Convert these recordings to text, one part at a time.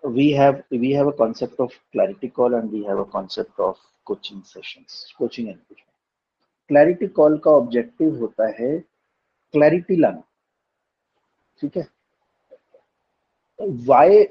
we have a concept of clarity call and we have a concept of coaching sessions, coaching engagement. Clarity call का objective होता है clarity लाना, ठीक है। Y,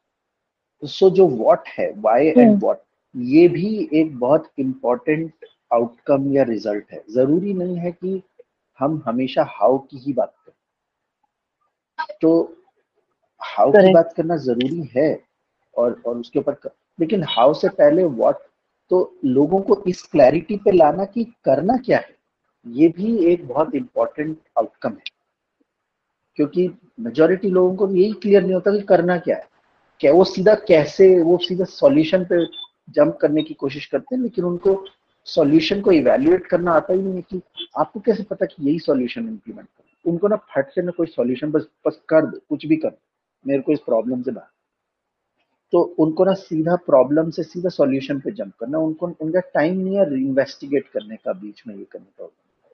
सो जो what है, वाई एंड व्हाट, ये भी एक बहुत इंपॉर्टेंट आउटकम या रिजल्ट है। जरूरी नहीं है कि हम हमेशा हाउ की ही बात करें, तो हाउ की बात करना जरूरी है और उसके ऊपर लेकिन हाउ से पहले व्हाट, तो लोगों को इस क्लैरिटी पे लाना कि करना क्या है, ये भी एक बहुत इंपॉर्टेंट आउटकम है। क्योंकि मेजॉरिटी लोगों को यही क्लियर नहीं होता कि करना क्या है, क्या वो सीधा सॉल्यूशन पे जंप करने की कोशिश करते हैं, लेकिन उनको सॉल्यूशन को इवैल्यूएट करना आता ही नहीं है कि आपको कैसे पता कि यही सॉल्यूशन इंप्लीमेंट करना। उनको ना फट से ना कोई सॉल्यूशन बस कर दो, कुछ भी कर दो, मेरे को इस प्रॉब्लम से बाहर, तो उनको ना सीधा प्रॉब्लम से सीधा सॉल्यूशन पे जंप करना, उनको उनका टाइम नहीं है इन्वेस्टिगेट करने का, बीच में ये करने का।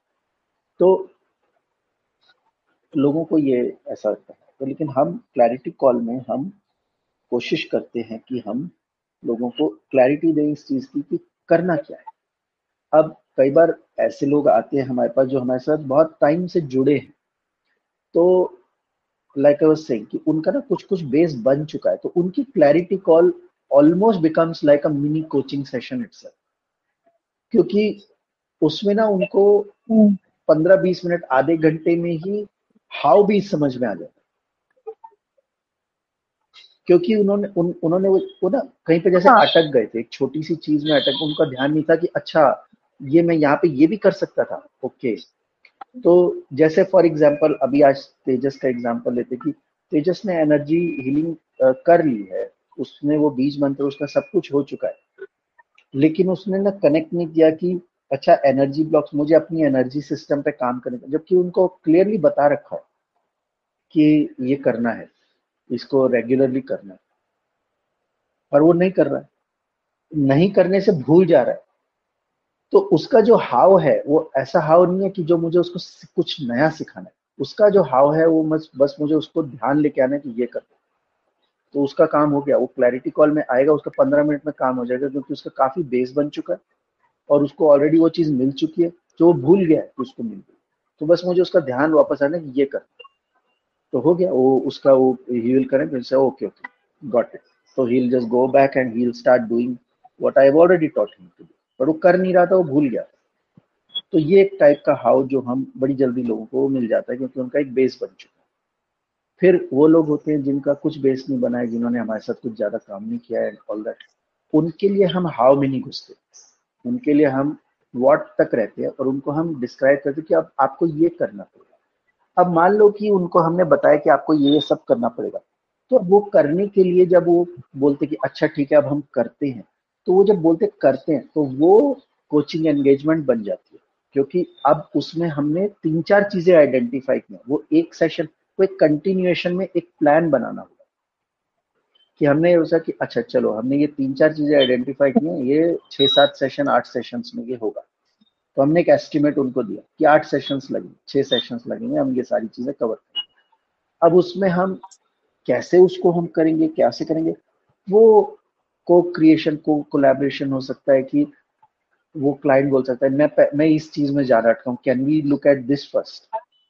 तो लोगों को ये ऐसा लगता है। तो लेकिन हम क्लैरिटी कॉल में हम कोशिश करते हैं कि हम लोगों को क्लैरिटी दें इस चीज की कि करना क्या है। अब कई बार ऐसे लोग आते हैं हमारे पास जो हमारे साथ बहुत टाइम से जुड़े हैं, तो लाइक आई वाज सेइंग कि उनका ना कुछ कुछ बेस बन चुका है, तो उनकी clarity call almost becomes like a mini coaching session itself, क्योंकि उसमें ना उनको 15-20 मिनट, आधे घंटे में ही हाउ भी समझ में आ जाता है। क्योंकि उन्होंने वो ना कहीं पे जैसे अटक गए थे, एक छोटी सी चीज में अटक, उनका ध्यान नहीं था कि अच्छा ये मैं यहाँ पे ये भी कर सकता था। ओके, तो जैसे फॉर एग्जांपल अभी आज तेजस का एग्जांपल लेते कि तेजस ने एनर्जी हीलिंग कर ली है, उसने वो बीज मंत्र, उसका सब कुछ हो चुका है, लेकिन उसने ना कनेक्ट नहीं किया कि अच्छा एनर्जी ब्लॉक्स, मुझे अपनी एनर्जी सिस्टम पे काम करने का, जबकि उनको क्लियरली बता रखा है कि ये करना है, इसको रेगुलरली करना है, पर वो नहीं कर रहा है, नहीं करने से भूल जा रहा है। तो उसका जो हाव है वो ऐसा हाव नहीं है कि जो मुझे उसको कुछ नया सिखाना है, उसका जो हाव है वो बस मुझे उसको ध्यान लेके आना है कि ये कर, तो उसका काम हो गया। वो क्लैरिटी कॉल में आएगा, उसका 15 मिनट में काम हो जाएगा, क्योंकि उसका काफी बेस बन चुका है और उसको ऑलरेडी वो चीज मिल चुकी है जो वो भूल गया है कि उसको मिल गई। तो बस मुझे उसका ध्यान वापस आना है कि ये कर, तो हो गया। वो उसका वो he will correct will say okay okay got it, तो he will just go back and he will start doing what I have already taught him to do, पर वो कर नहीं रहा था, वो भूल गया। तो ये एक टाइप का हाउ जो हम बड़ी जल्दी लोगों को मिल जाता है, क्योंकि उनका एक बेस बन चुका है। फिर वो लोग होते हैं जिनका कुछ बेस नहीं बना है, जिन्होंने हमारे साथ कुछ ज्यादा काम नहीं किया है ऑल दैट, उनके लिए हम हाउ में नहीं घुसते, उनके लिए हम व्हाट तक रहते हैं और उनको हम डिस्क्राइब करते हैं कि अब आपको ये करना पड़ेगा। अब मान लो कि उनको हमने बताया कि आपको ये सब करना पड़ेगा, तो वो करने के लिए जब वो बोलते कि अच्छा ठीक है अब हम करते हैं, तो वो जब बोलते करते हैं तो वो कोचिंग एंगेजमेंट बन जाती है, क्योंकि अब उसमें हमने 3-4 चीजें आइडेंटिफाई की। वो एक सेशन, वो एक कंटिन्यूएशन में एक प्लान बनाना होगा कि हमने सोचा कि अच्छा चलो हमने ये 3-4 चीजें आइडेंटिफाई की हैं, ये 6-7 सेशन 8 सेशंस में ये होगा, तो हमने एक एस्टिमेट उनको दिया कि 8 सेशंस लगेंगे, 6 सेशंस लगेंगे, हम ये सारी चीजें कवर करेंगे। अब उसमें हम कैसे उसको हम करेंगे, कैसे करेंगे, वो को क्रिएशन को कोलैबोरेशन हो सकता है कि वो क्लाइंट बोल सकता है मैं इस चीज में ज्यादा अटका हूं, can we look at this first,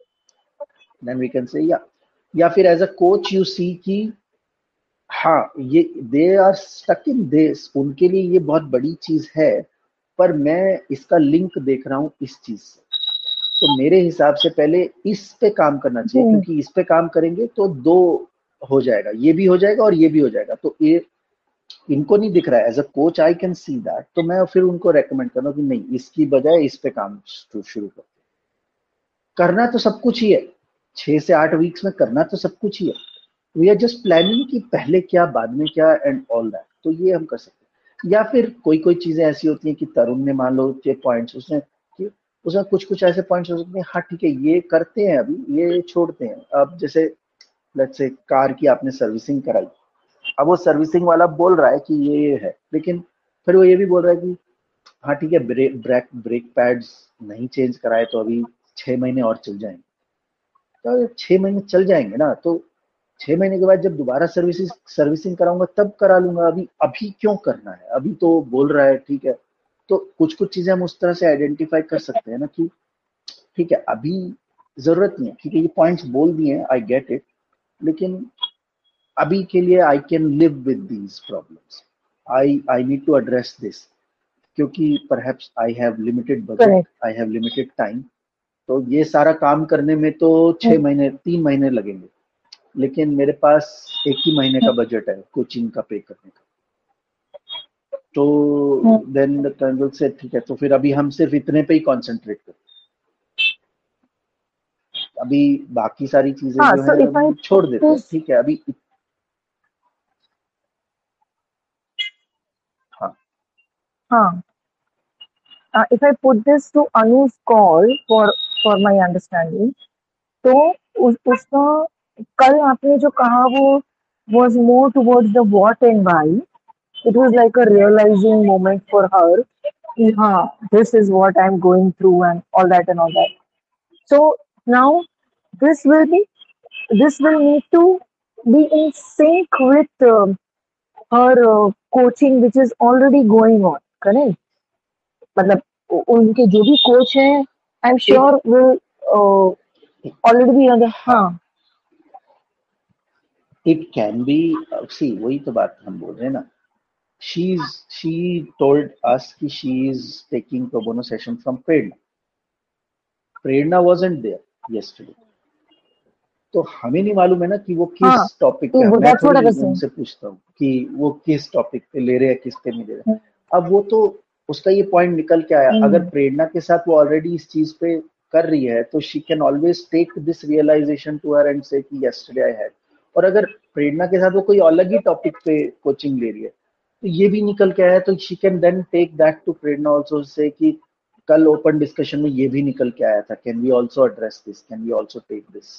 then we can say या फिर as a coach you see कि हाँ ये they are stuck in this, उनके लिए ये बहुत बड़ी चीज है, पर मैं इसका लिंक देख रहा हूँ इस चीज से, तो मेरे हिसाब से पहले इस पे काम करना चाहिए, क्योंकि इस पे काम करेंगे तो 2 हो जाएगा, ये भी हो जाएगा और ये भी हो जाएगा। तो ये इनको नहीं दिख रहा है, as a coach I can see that, तो मैं फिर उनको रेकमेंड करना कि नहीं, इसकी बजाय इस पे काम शुरू कर। करना तो सब कुछ ही है, 6 से 8 वीक्स में करना तो सब कुछ ही है, वी आर जस्ट प्लानिंग कि पहले क्या बाद में क्या एंड ऑल दैट, तो ये हम कर सकते हैं। या फिर कोई कोई चीजें ऐसी होती हैं कि तरुण ने मान लो के पॉइंट्स उसमें कुछ ऐसे पॉइंट्स हो सकते हैं, हाँ ठीक है ये करते हैं अभी, ये छोड़ते हैं। अब जैसे लेट्स से कार की आपने सर्विसिंग कराई, अब वो सर्विसिंग वाला बोल रहा है कि ये है, लेकिन फिर वो ये भी बोल रहा है कि हाँ ठीक है ब्रेक पैड्स नहीं चेंज कराए तो अभी 6 महीने और चल जाएंगे, तो 6 महीने चल जाएंगे ना, तो 6 महीने के बाद जब दोबारा सर्विसिंग कराऊंगा तब करा लूंगा, अभी अभी क्यों करना है, अभी तो बोल रहा है ठीक है। तो कुछ कुछ चीजें हम उस तरह से आइडेंटिफाई कर सकते हैं ना कि ठीक है अभी जरूरत नहीं है, ठीक है ये पॉइंट्स बोल दिए हैं, आई गेट इट, लेकिन अभी के लिए I can live with these problems, I need to address this, क्योंकि perhaps I have limited budget, Correct. I have limited time. तो ये सारा काम करने में तो 6 महीने 3 महीने लगेंगे, लेकिन मेरे पास एक ही महीने का बजट है कोचिंग का पे करने का। तो देन द कर्नल से ठीक है, तो फिर अभी हम सिर्फ इतने पे ही कॉन्सेंट्रेट करते, अभी बाकी सारी चीजें हाँ, जो so है if I अभी छोड़ put देते हैं, this, ठीक है अभी। हाँ हाँ, if I put this to Anu's call for my understanding, तो उसका कल आपने जो कहा वो was more towards the what and why. It was like a realizing moment for her कि हाँ, this is what I'm going through and all that and all that. So now this will need to be in sync with her coaching which is already going on, correct? मतलब उनके जो भी coach हैं, I am एक sure will already be on the, हाँ हाँ, it can be, सी वही तो बात हम बोल रहे हैं ना, she told us कि she is taking pro bono session from Prerna wasn't there yesterday, तो हमें नहीं मालूम है ना कि वो किस हाँ, टॉपिक पे, मैं दैट्स व्हाट आई थोड़ी वाज सेइंग। उनसे पूछता हूँ कि वो किस टॉपिक पे ले रहे हैं किस पे नहीं ले रहे। अब वो तो उसका ये पॉइंट निकल के आया, अगर प्रेरणा के साथ वो ऑलरेडी इस चीज पे कर रही है तो she can always take this realization to her and say कि यस्टरडे आई हैड, और अगर प्रेरणा के साथ वो कोई अलग ही टॉपिक पे कोचिंग ले रही है तो ये भी निकल के आया, तो she can then take that to Prerna also say कि कल ओपन डिस्कशन में ये भी निकल के आया था, can we also address this, can we also take this.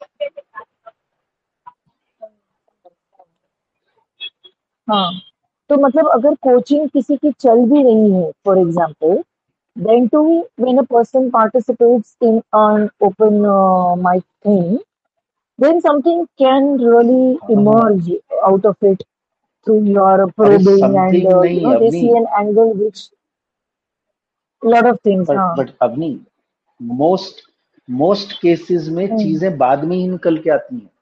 हाँ, तो मतलब अगर कोचिंग किसी की चल भी रही है, for example, then too when a person participates in an open mic thing, then something can really हाँ emerge out of it through your अरे probing and समथिंग नहीं they Avni, see an angle which lot of things, हाँ, but Avni most most cases में चीजें बाद में ही निकल के आती हैं,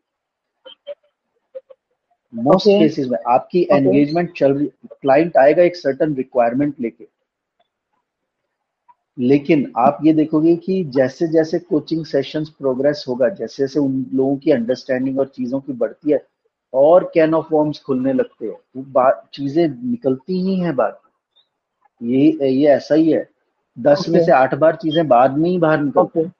मोस्ट ओके, केसेस में आपकी ओके, एंगेजमेंट चल रही, क्लाइंट आएगा एक सर्टन रिक्वायरमेंट लेके, लेकिन आप ये देखोगे कि जैसे जैसे कोचिंग सेशंस प्रोग्रेस होगा, जैसे जैसे उन लोगों की अंडरस्टैंडिंग और चीजों की बढ़ती है और कैन ऑफ वॉर्म्स खुलने लगते हैं, वो बात चीजें निकलती ही हैं बात, ये ऐसा ही है, 10 में ओके, से 8 बार चीजें बाद में ही बाहर निकलती ओके, हैं।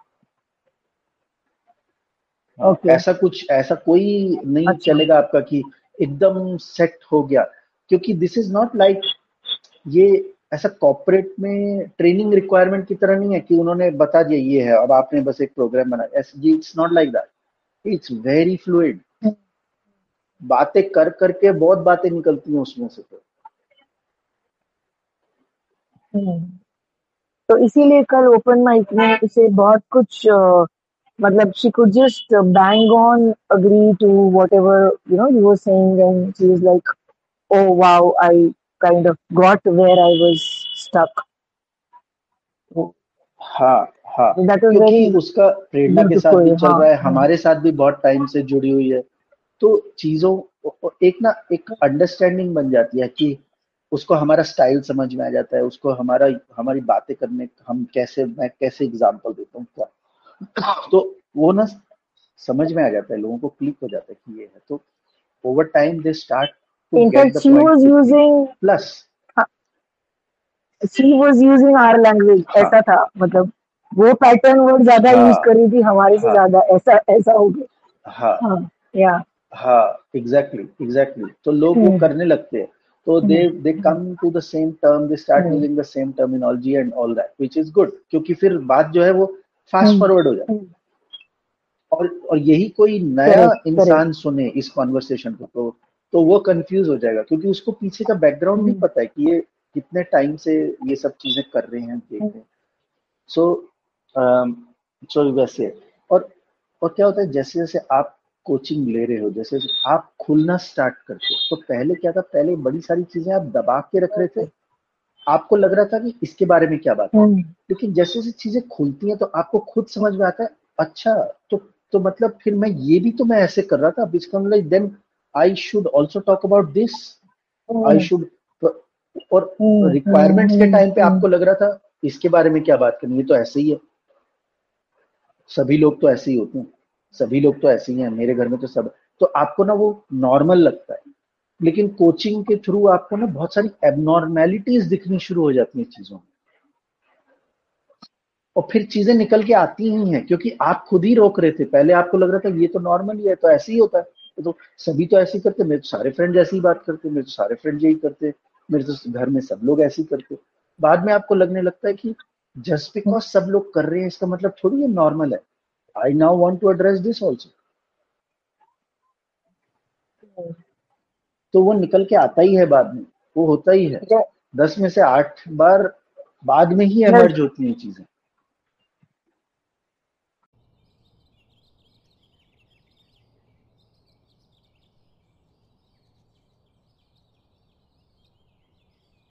हाँ, ओके, ऐसा कोई नहीं अच्छा, चलेगा आपका कि एकदम सेट हो गया, क्योंकि दिस इज नॉट लाइक, ये ऐसा कॉर्पोरेट में ट्रेनिंग रिक्वायरमेंट की तरह नहीं है कि उन्होंने बता दिया ये है अब आपने बस एक प्रोग्राम बनाया, it's not like that, it's very fluid, बातें कर करके बहुत बातें निकलती हैं उसमें से। हम्म, तो इसीलिए कल ओपन माइक में उसे बहुत कुछ मतलब she could just bang on agree to whatever you were saying, and she was like, oh wow, I kind of got where I was stuck. हाँ हाँ, So that was क्योंकि very उसका प्रेरणा के साथ भी beautiful, चल हाँ, रहा है, हमारे साथ भी बहुत टाइम से जुड़ी हुई है, तो चीजों एक अंडरस्टैंडिंग बन जाती है कि उसको हमारा स्टाइल समझ में आ जाता है, उसको हमारी बातें करने, मैं कैसे एग्जांपल देता हूँ क्या, तो वो ना समझ में आ जाता है, लोगों को क्लिक हो जाता है कि ये है, तो over time they start to in get fact the point quickly. Plus she was using our language, हाँ ऐसा था, मतलब वो पैटर्न वर्ड ज्यादा यूज हाँ कर रही थी हमारे से हाँ ज्यादा, ऐसा ऐसा हो गया, हाँ हाँ, या, हाँ एग्जैक्टली, तो लोग वो करने लगते हैं, तो they come to the same term, they start using the same terminology and all that which is good, क्योंकि फिर बात जो है वो फास्ट फॉरवर्ड हो जाती है, और यही कोई नया करेक्ट, करेक्ट, इंसान सुने इस कॉन्वर्सेशन को तो वो कंफ्यूज हो जाएगा, क्योंकि उसको पीछे का बैकग्राउंड नहीं पता है कि ये कितने टाइम से ये सब चीजें कर रहे हैं, देख रहे हैं। सो सो वैसे, और और क्या होता है, जैसे जैसे आप कोचिंग ले रहे हो, जैसे आप खुलना स्टार्ट करते हो, तो पहले क्या था, पहले बड़ी सारी चीजें आप दबा के रख रहे थे, आपको लग रहा था कि इसके बारे में क्या बात है, लेकिन जैसे जैसे चीजें खुलती हैं तो आपको खुद समझ में आता है, अच्छा तो मतलब फिर ये भी तो मैं ऐसे कर रहा था, become like then I should also talk about this, I should. और रिक्वायरमेंट्स के टाइम पे आपको लग रहा था इसके बारे में क्या बात करनी है, तो ऐसे ही है, सभी लोग तो ऐसे ही होते हैं, सभी लोग तो ऐसे ही हैं, मेरे घर में तो सब, तो आपको ना वो नॉर्मल लगता है। लेकिन कोचिंग के थ्रू आपको ना बहुत सारी एबनॉर्मेलिटीज दिखनी शुरू हो जाती हैं चीजों में, और फिर चीजें निकल के आती ही हैं, क्योंकि आप खुद ही रोक रहे थे। पहले आपको लग रहा था ये तो नॉर्मल ही है, तो ऐसे ही होता है, तो सभी तो ऐसे ही करते, मेरे तो सारे फ्रेंड्स ऐसे ही बात करते, मेरे तो सारे फ्रेंड्स यही करते, मेरे तो घर में सब लोग ऐसे ही करते। बाद में आपको लगने लगता है कि जस्ट बिकॉज सब लोग कर रहे हैं इसका मतलब थोड़ी ये नॉर्मल है, I now want to address this also. तो वो निकल के आता ही है बाद में, वो होता ही है, 10 में से 8 बार बाद में ही एमर्ज होती हैं चीजें।